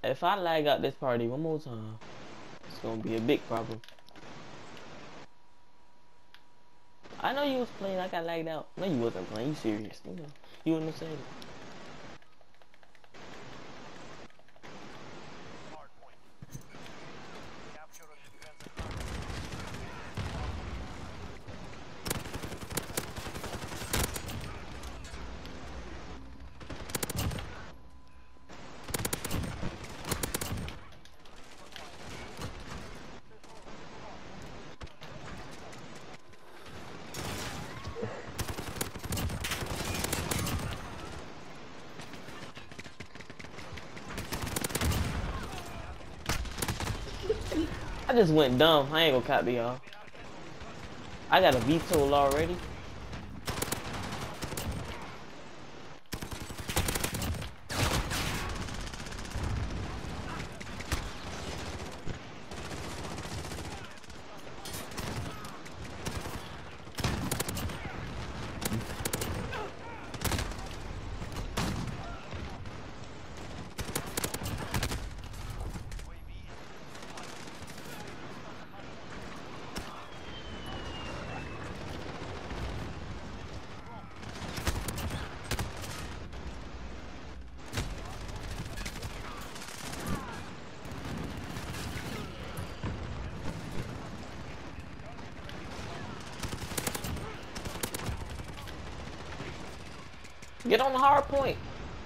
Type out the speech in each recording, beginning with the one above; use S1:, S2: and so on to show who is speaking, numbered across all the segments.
S1: If I lag out this party one more time, it's gonna be a big problem. I know you was playing, I got lagged out. No, you wasn't playing, you serious. You know, you wouldn't have said it. I just went dumb. I ain't gonna copy y'all. I got a VTOL already. Get on the hard point.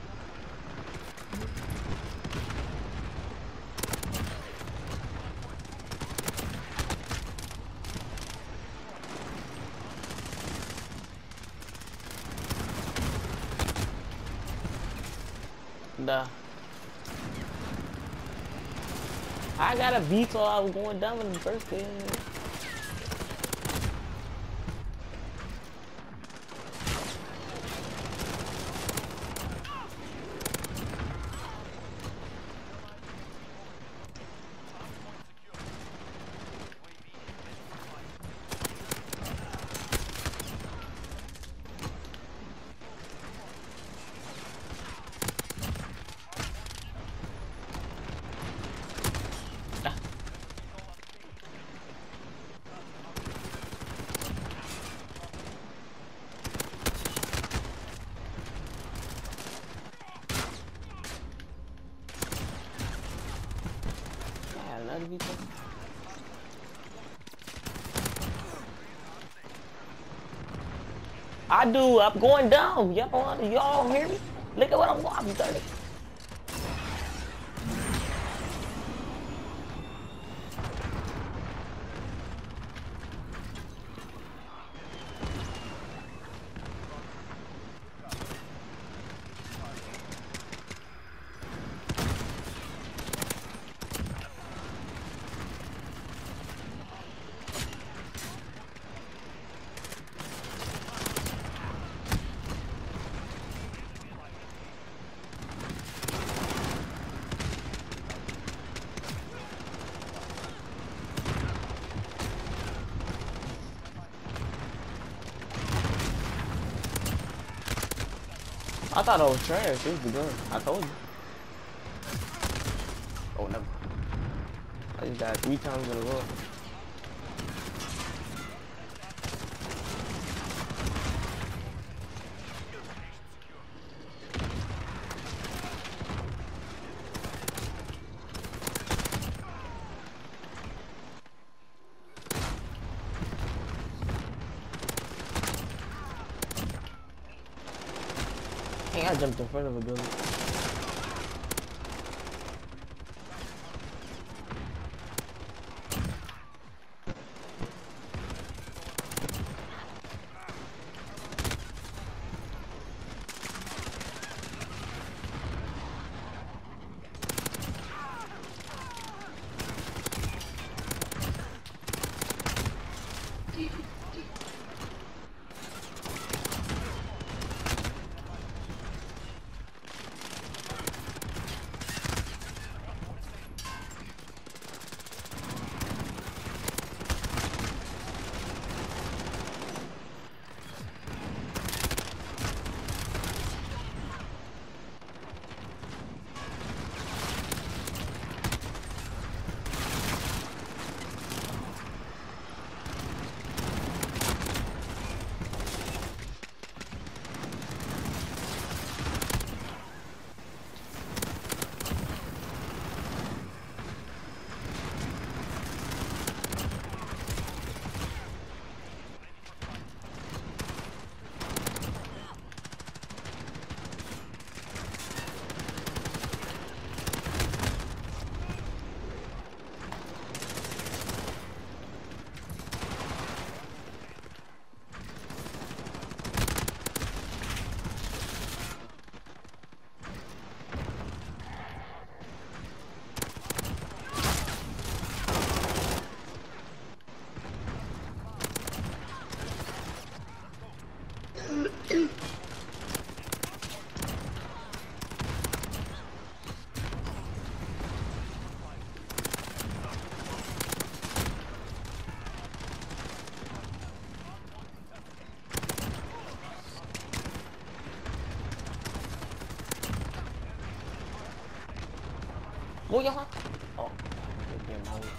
S1: Duh. I got a VTOL. I was going dumb in the first game. I do. I'm going dumb. Y'all hear me? Look at what I'm watching. 30. I thought I was trash. It was the gun. I told you. Oh, never. I just died 3 times in a row. Hey, I jumped in front of a building. Move your hand. Oh. Yeah, move.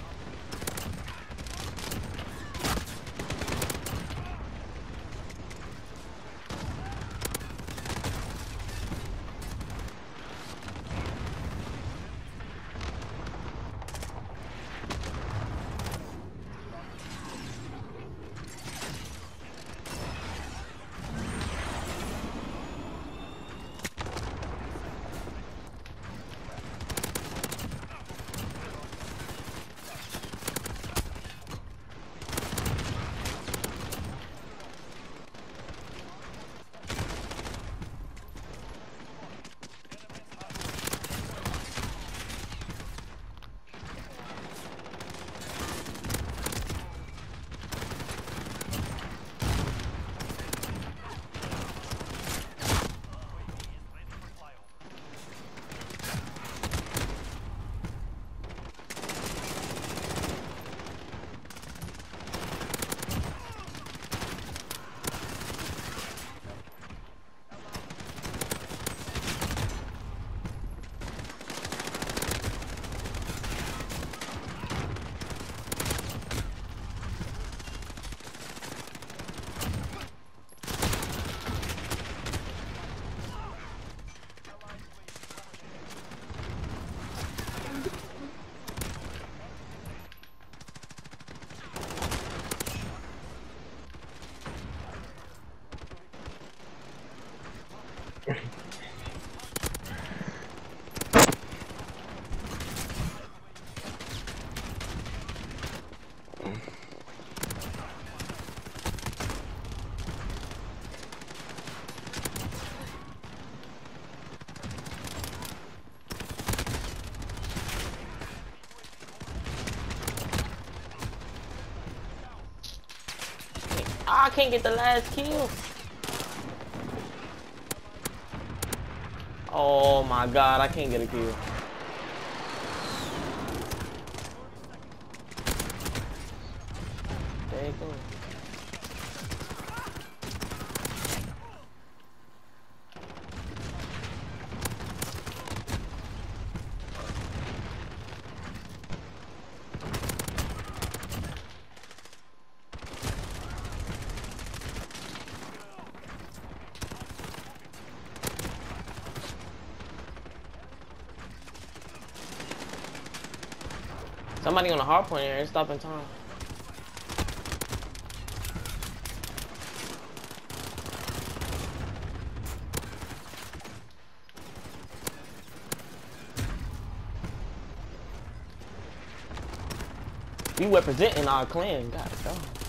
S1: I can't get the last kill. Oh my god, I can't get a kill. There you go. Somebody on the hard point here is stopping time. We representing our clan, god damn.